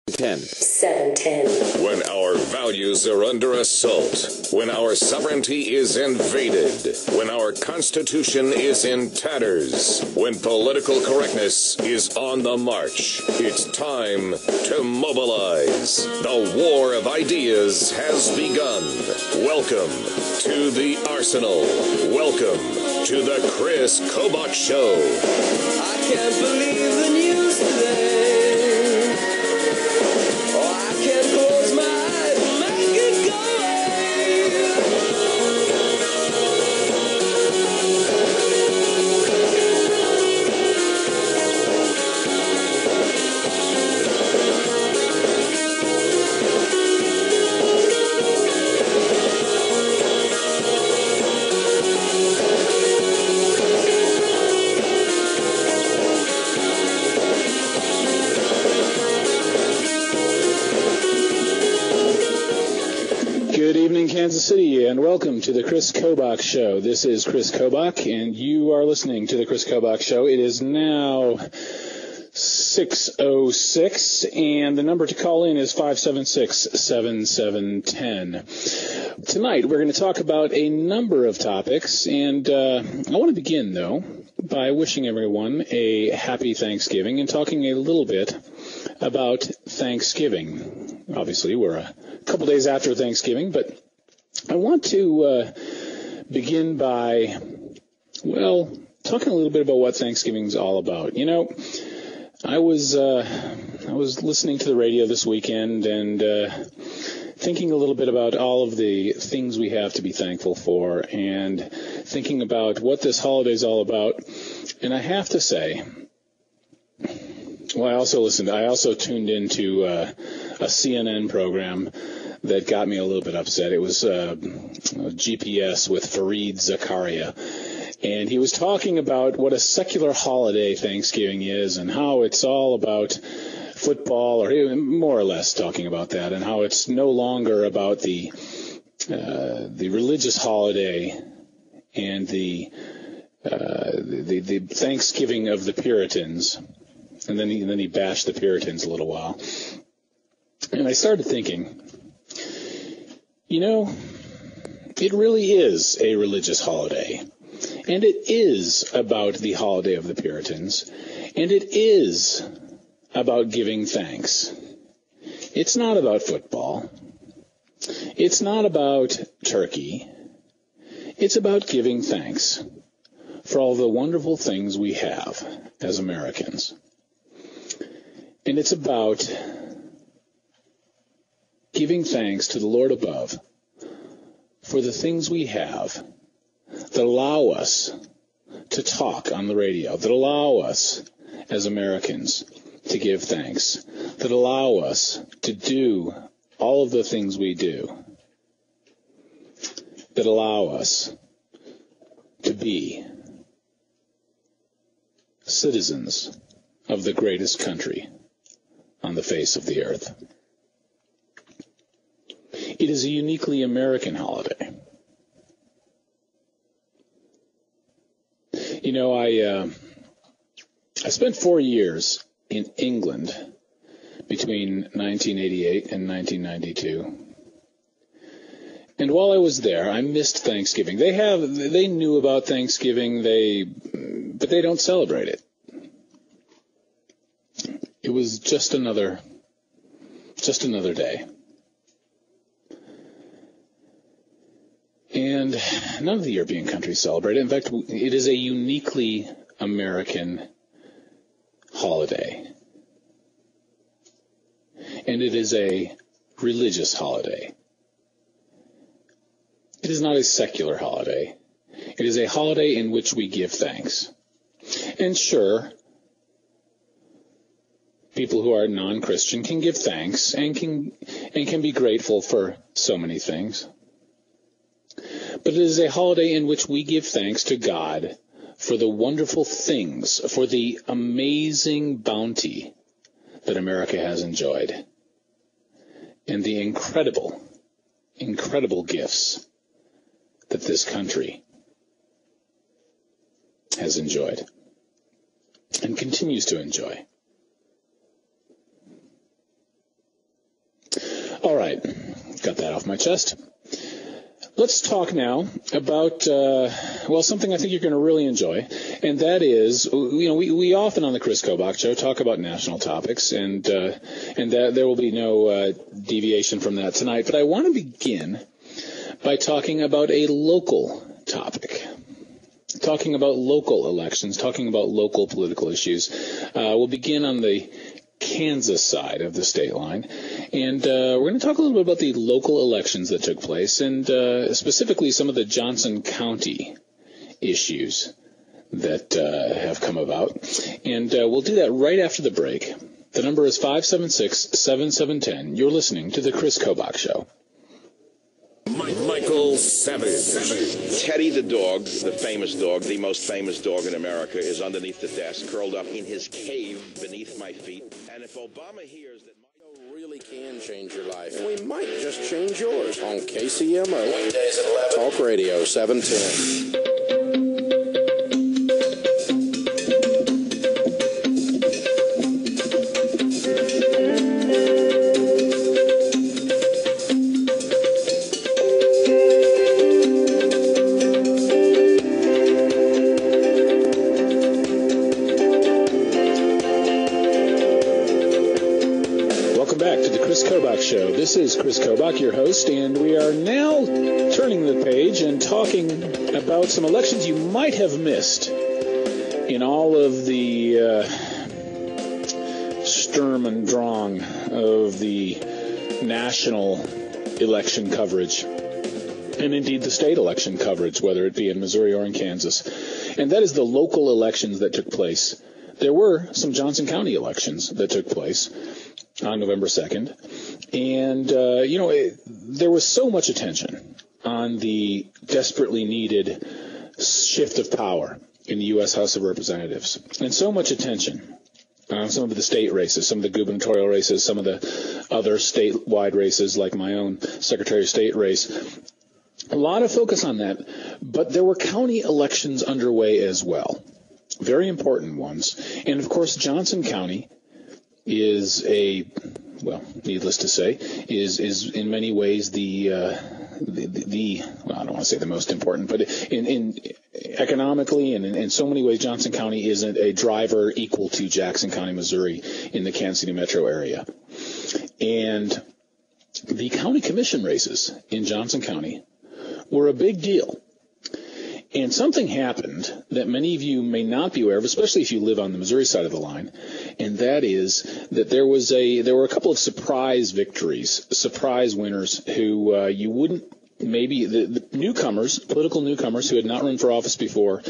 710. When our values are under assault, when our sovereignty is invaded, when our Constitution is in tatters, when political correctness is on the march, it's time to mobilize. The war of ideas has begun. Welcome to the Arsenal. Welcome to the Chris Kobach Show. I can't believe the news today. Oh, I can't close my eyes and make it go Good evening, Kansas City, and welcome to the Chris Kobach Show. This is Chris Kobach, and you are listening to the Chris Kobach Show. It is now 6:06, and the number to call in is 576-7710. Tonight, we're going to talk about a number of topics, and I want to begin, though, by wishing everyone a happy Thanksgiving and talking a little bit about Thanksgiving. Obviously, we're a couple days after Thanksgiving, but I want to begin by, talking a little bit about what Thanksgiving's all about. You know, I was listening to the radio this weekend and thinking a little bit about all of the things we have to be thankful for and thinking about what this holiday's all about. And I have to say, I also tuned into a CNN program that got me a little bit upset. It was GPS with Fareed Zakaria. And he was talking about what a secular holiday Thanksgiving is and how it's all about football, or more or less talking about that, and how it's no longer about the religious holiday and the Thanksgiving of the Puritans. And then he bashed the Puritans a little while. And I started thinking, you know, it really is a religious holiday. And it is about the holiday of the Puritans. And it is about giving thanks. It's not about football. It's not about turkey. It's about giving thanks for all the wonderful things we have as Americans. And it's about giving thanks to the Lord above for the things we have that allow us to talk on the radio, that allow us as Americans to give thanks, that allow us to do all of the things we do, that allow us to be citizens of the greatest country on the face of the earth. It is a uniquely American holiday. You know, I spent 4 years in England between 1988 and 1992. And while I was there, I missed Thanksgiving. They knew about Thanksgiving, but they don't celebrate it. It was just another day. And none of the European countries celebrate it. In fact, it is a uniquely American holiday. And it is a religious holiday. It is not a secular holiday. It is a holiday in which we give thanks. And sure, people who are non-Christian can give thanks and can be grateful for so many things. But it is a holiday in which we give thanks to God for the wonderful things, for the amazing bounty that America has enjoyed, and the incredible, incredible gifts that this country has enjoyed and continues to enjoy. All right, got that off my chest. Let's talk now about, something I think you're going to really enjoy, and that is, we often on the Chris Kobach Show talk about national topics, and that there will be no deviation from that tonight. But I want to begin by talking about a local topic, talking about local elections, talking about local political issues. We'll begin on the Kansas side of the state line, and we're going to talk a little bit about the local elections that took place, and specifically some of the Johnson County issues that have come about, and we'll do that right after the break. The number is 576-7710. You're listening to the Chris Kobach Show. Michael Savage. Teddy the dog, the famous dog, the most famous dog in America, is underneath the desk, curled up in his cave beneath my feet. And if Obama hears that Mario really can change your life, and we might just change yours on KCMO. Weekdays at 11. Talk Radio 710. Show. This is Chris Kobach, your host, and we are now turning the page and talking about some elections you might have missed in all of the Sturm und Drang of the national election coverage, and indeed the state election coverage, whether it be in Missouri or in Kansas. And that is the local elections that took place. There were some Johnson County elections that took place on November 2nd. And, there was so much attention on the desperately needed shift of power in the U.S. House of Representatives, and so much attention on some of the state races, some of the gubernatorial races, some of the other statewide races, like my own Secretary of State race. A lot of focus on that, but there were county elections underway as well, very important ones. And, of course, Johnson County is needless to say, is in many ways the I don't want to say the most important, but in economically and in so many ways, Johnson County isn't a driver equal to Jackson County, Missouri, in the Kansas City metro area. And the county commission races in Johnson County were a big deal. And something happened that many of you may not be aware of, especially if you live on the Missouri side of the line, and that is that there were a couple of surprise victories, surprise winners who you wouldn't maybe the newcomers, political newcomers who had not run for office before,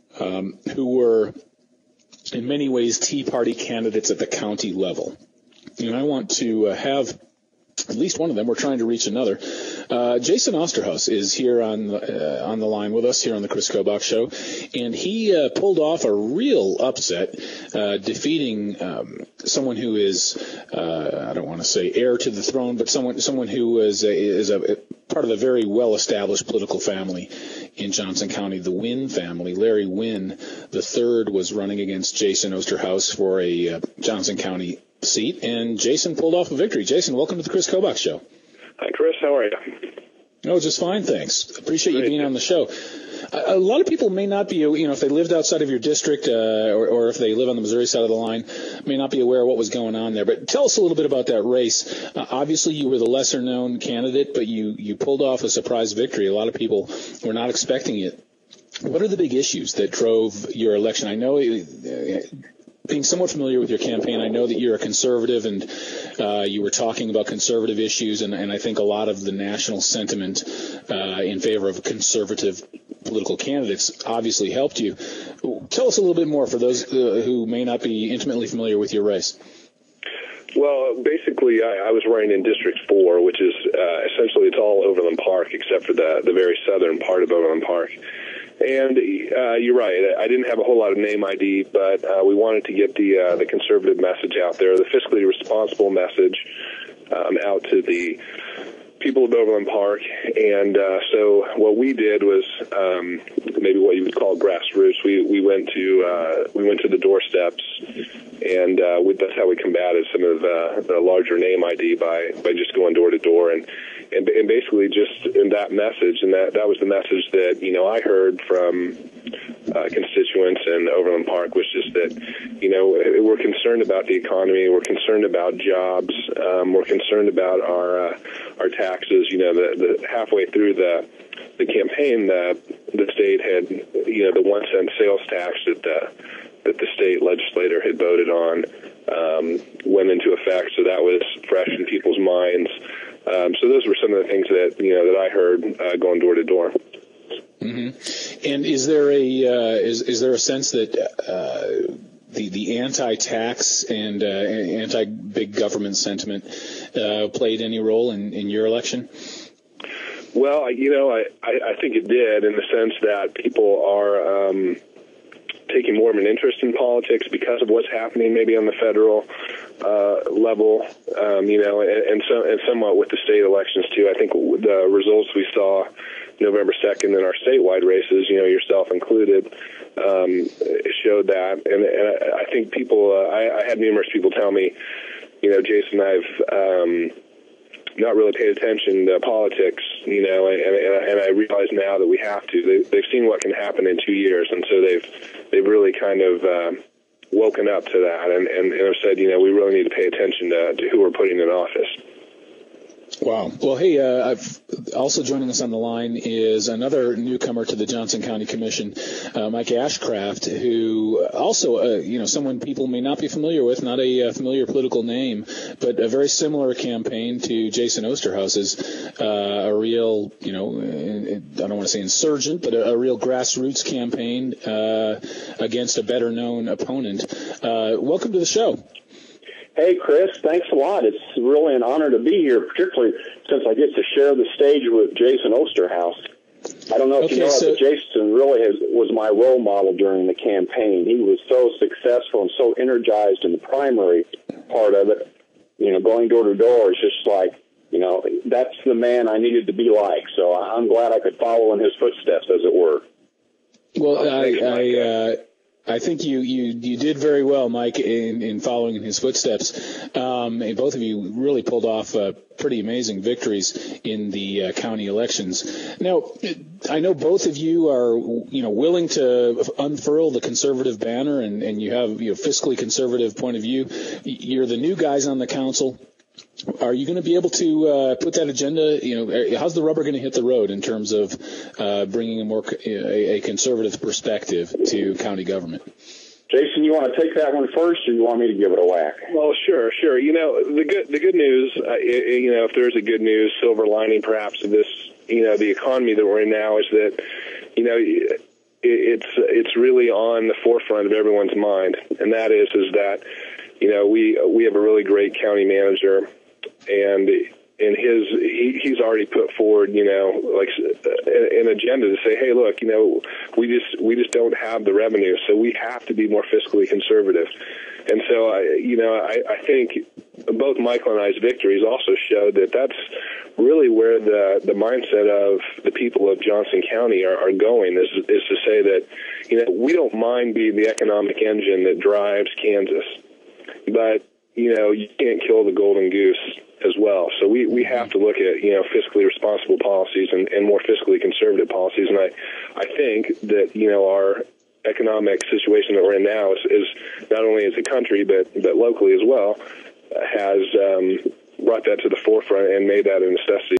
who were in many ways Tea Party candidates at the county level. And I want to have at least one of them. We're trying to reach another. Jason Osterhaus is here on the line with us here on the Chris Kobach Show, and he pulled off a real upset, defeating someone who is I don't want to say heir to the throne, but someone who is a part of a very well-established political family in Johnson County, the Wynn family. Larry Wynn III was running against Jason Osterhaus for a Johnson County seat, and Jason pulled off a victory. Jason, welcome to the Chris Kobach Show. Hi, Chris. How are you? Oh, just fine, thanks. Appreciate you being on the show. A lot of people may not be, if they lived outside of your district or if they live on the Missouri side of the line, may not be aware of what was going on there. But tell us a little bit about that race. Obviously, you were the lesser-known candidate, but you pulled off a surprise victory. A lot of people were not expecting it. What are the big issues that drove your election? I know, being somewhat familiar with your campaign, I know that you're a conservative, and you were talking about conservative issues, and I think a lot of the national sentiment in favor of conservative political candidates obviously helped you. Tell us a little bit more for those who may not be intimately familiar with your race. Well, basically, I was running in District 4, which is essentially it's all Overland Park except for the very southern part of Overland Park. And you're right. I didn't have a whole lot of name ID, but we wanted to get the conservative message out there, the fiscally responsible message out to the people of Overland Park. And so what we did was maybe what you would call grassroots. We went to the doorsteps That's how we combated some of the larger name ID by just going door to door and basically just in that message, and that was the message that I heard from constituents in Overland Park, was just that we're concerned about the economy, we're concerned about jobs, we're concerned about our taxes. The halfway through the campaign, the state had the 1 cent sales tax that the state legislator had voted on went into effect, so that was fresh in people's minds. So those were some of the things that I heard going door to door. Mm-hmm. And is there is there a sense that the anti-tax and anti-big government sentiment played any role in your election? Well, I think it did, in the sense that people are taking more of an interest in politics because of what's happening maybe on the federal level, and somewhat with the state elections too. I think the results we saw November 2nd in our statewide races, yourself included, showed that. And I think people, I had numerous people tell me, Jason, I've not really paid attention to politics, and I realize now that we have to. They've seen what can happen in 2 years, and so they've really kind of woken up to that, and have said, we really need to pay attention to who we're putting in office. Wow. Well, hey, I've also joining us on the line is another newcomer to the Johnson County Commission, Mike Ashcraft, who also, someone people may not be familiar with, not a familiar political name, but a very similar campaign to Jason Osterhaus's, a real, I don't want to say insurgent, but a real grassroots campaign against a better-known opponent. Welcome to the show. Hey, Chris, thanks a lot. It's really an honor to be here, particularly since I get to share the stage with Jason Osterhaus. I don't know if you know it, but Jason really was my role model during the campaign. He was so successful and so energized in the primary part of it. Going door to door is just like, that's the man I needed to be like. So I'm glad I could follow in his footsteps, as it were. Well, I think you did very well, Mike, in following in his footsteps. And both of you really pulled off pretty amazing victories in the county elections. Now, I know both of you are, willing to unfurl the conservative banner, and you have fiscally conservative point of view. You're the new guys on the council. Are you going to be able to put that agenda? How's the rubber going to hit the road in terms of bringing a conservative perspective to county government? Jason, you want to take that one first, or you want me to give it a whack? Well, sure. The good news, if there's a good news silver lining perhaps of this, the economy that we're in now, is that it's really on the forefront of everyone's mind, and that is that we have a really great county manager, and he's already put forward an agenda to say, hey, look, we just don't have the revenue, so we have to be more fiscally conservative. And so I think both Michael and I's victories also showed that that's really where the mindset of the people of Johnson County are going, is to say that we don't mind being the economic engine that drives Kansas, but you can't kill the golden goose as well. So we have to look at fiscally responsible policies and more fiscally conservative policies. And I think that our economic situation that we're in now is not only as a country but locally as well, has brought that to the forefront and made that a necessity.